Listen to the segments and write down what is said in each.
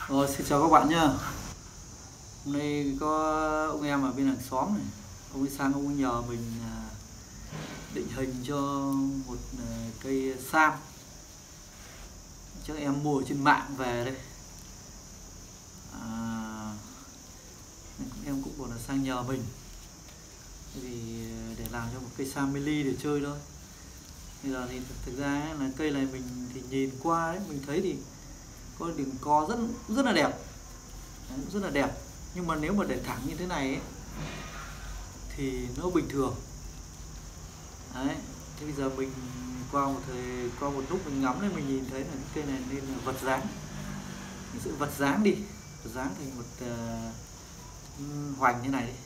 Rồi, xin chào các bạn nhá. Hôm nay có ông em ở bên hàng xóm này, ông ấy sang ông ấy nhờ mình định hình cho một cây sam. Chắc em mua trên mạng về đây. Em cũng còn là sang nhờ mình vì để làm cho một cây sam mini để chơi thôi. Bây giờ thì thực ra là cây này mình thì nhìn qua đấy, mình thấy thì có đường co rất là đẹp. Đấy, rất là đẹp, nhưng mà nếu mà để thẳng như thế này ấy, thì nó bình thường. Đấy, thế bây giờ mình qua một lúc mình ngắm lên, mình nhìn thấy là cái cây này nên là vật dáng, mình sẽ vật dáng đi, vật dáng thành một hoành như này đi.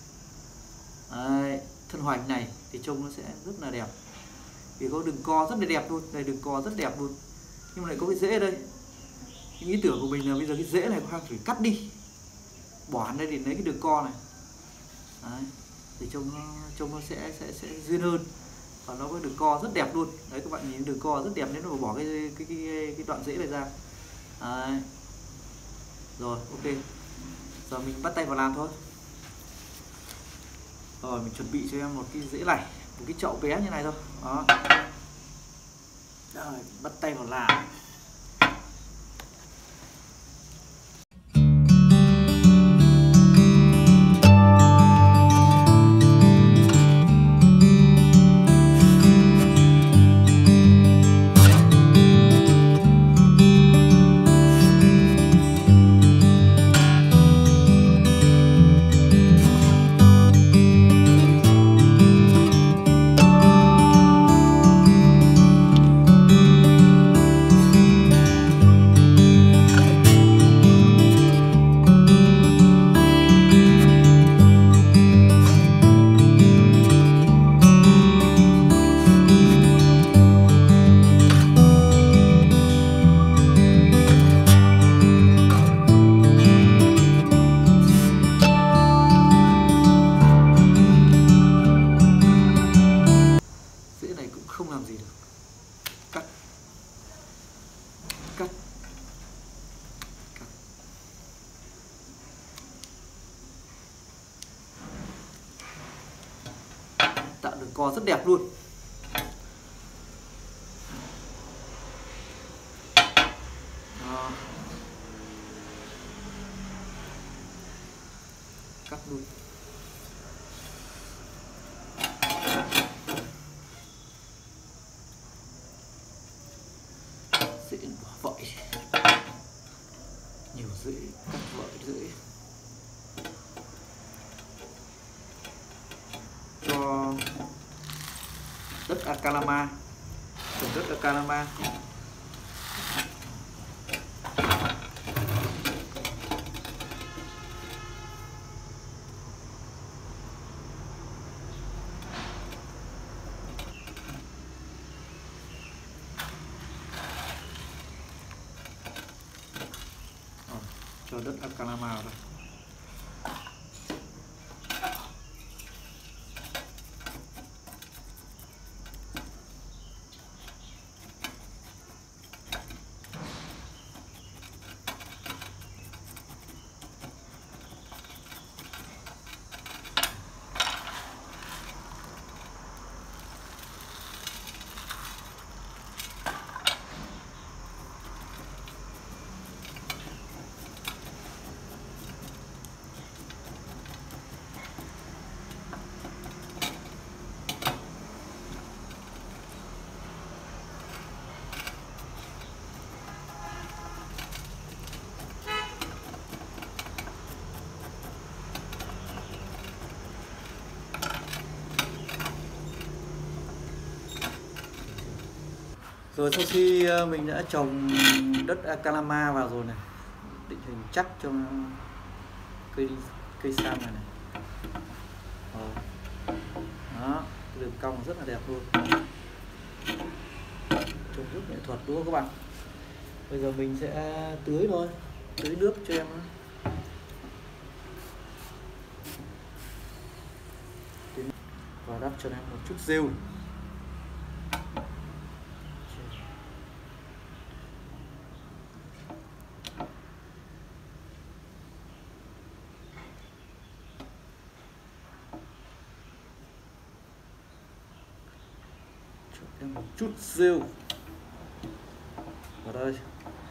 Đấy, thân hoành này thì trông nó sẽ rất là đẹp, vì có đường co rất là đẹp luôn, đây đường co rất đẹp luôn, nhưng mà lại có cái rễ ở đây. Cái ý tưởng của mình là bây giờ cái rễ này có phải cắt đi, bỏ hẳn đây để lấy cái đường co này. Đấy, thì trông nó sẽ duyên hơn, và nó có đường co rất đẹp luôn. Đấy, các bạn nhìn đường co rất đẹp, nếu mà bỏ cái đoạn rễ này ra. Đấy. Rồi, ok, giờ mình bắt tay vào làm thôi. Rồi, mình chuẩn bị cho em một cái rễ này, một cái chậu bé như này thôi. Đó. Rồi, bắt tay vào làm. Không làm gì được, cắt cắt cắt. Tạo đường co rất đẹp luôn. Đó. Cắt luôn. Dễ bỏ vợi, nhiều rễ, cắt vợi rễ cho đất Akalama, trồng đất Akalama. Cho đất Akalama vào đây. Rồi sau khi mình đã trồng đất Akalama vào rồi này, định hình chắc cho cây sam này. Đó, đường cong rất là đẹp luôn, trông rất nghệ thuật đúng không các bạn? Bây giờ mình sẽ tưới thôi, tưới nước cho em. Và đắp cho em một chút rêu. thêm một chút rêu vào đây.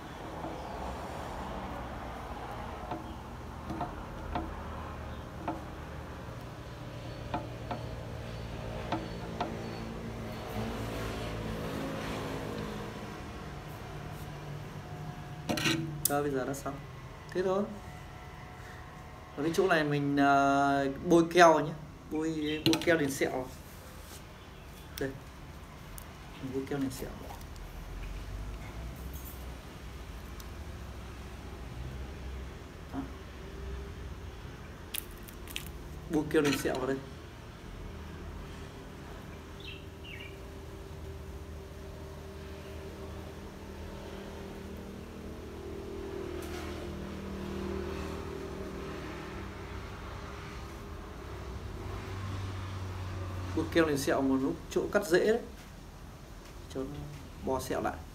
Rồi bây giờ đã xong thế thôi. Ở cái chỗ này mình bôi keo nhé, bôi keo liền sẹo đây, mình bôi keo liền sẹo. Đó. Bôi keo liền sẹo vào đây. Bôi keo liền sẹo một lúc chỗ cắt rễ đấy cho nó bò sẹo lại.